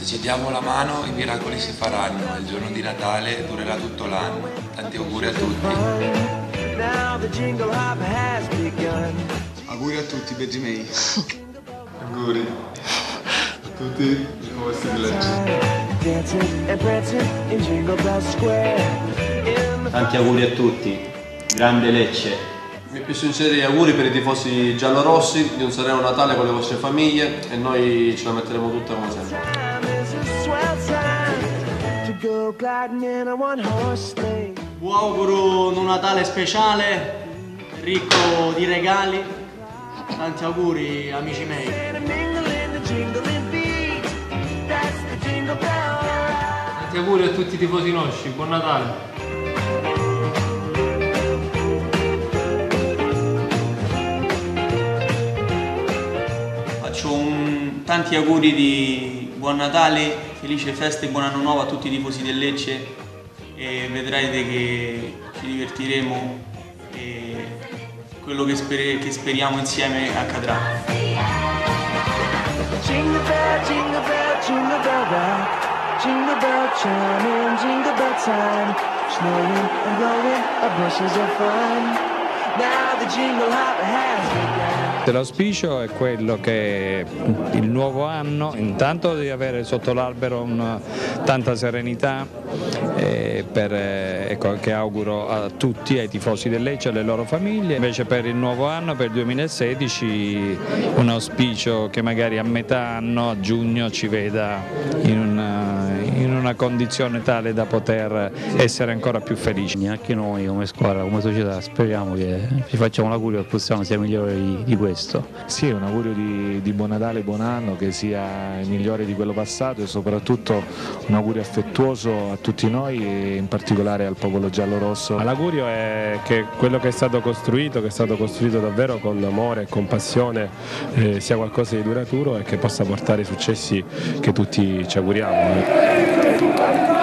ci diamo la mano i miracoli si faranno, il giorno di Natale durerà tutto l'anno. Tanti auguri a tutti. Auguri a tutti, Benjimei. Auguri a tutti i vostri leggi. Tanti auguri a tutti, grande Lecce. I miei più sinceri auguri per i tifosi giallorossi di un sereno Natale con le vostre famiglie e noi ce la metteremo tutta come sempre. Vi auguro un Natale speciale, ricco di regali. Tanti auguri amici miei. Tanti auguri a tutti i tifosi nostri, buon Natale! Faccio tanti auguri di buon Natale, felice feste e buon anno nuovo a tutti i tifosi del Lecce e vedrete che ci divertiremo e quello che speriamo insieme accadrà. Jingle bell, jingle bell, jingle bell rock. Jingle bell chiming, jingle bell time. Snowing and blowing, our bushes of fun. Now the jingle hop has begun. L'auspicio è quello che il nuovo anno, intanto di avere sotto l'albero tanta serenità, che auguro a tutti, ai tifosi del Lecce e alle loro famiglie. Invece per il nuovo anno, per il 2016, un auspicio che magari a metà anno, a giugno, ci veda in una condizione tale da poter essere ancora più felici. Anche noi come squadra, come società, speriamo che ci facciamo l'augurio che possiamo sia migliori di questo. Sì, un augurio di buon Natale, buon anno, che sia migliore di quello passato e soprattutto un augurio affettuoso a tutti noi e in particolare al popolo giallorosso. L'augurio è che quello che è stato costruito davvero con amore e con passione, sia qualcosa di duraturo e che possa portare i successi che tutti ci auguriamo.